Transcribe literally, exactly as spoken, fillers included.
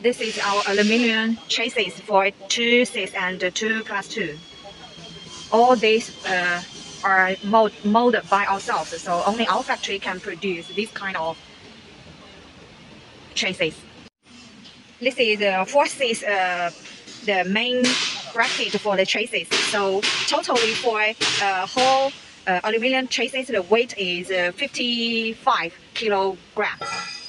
This is our aluminum chassis for two six and two plus two. All these uh, are mold, molded by ourselves, so only our factory can produce this kind of chassis. This is uh, four six, uh, the main bracket for the chassis. So totally for uh, whole uh, aluminum chassis, the weight is uh, fifty-five kilograms.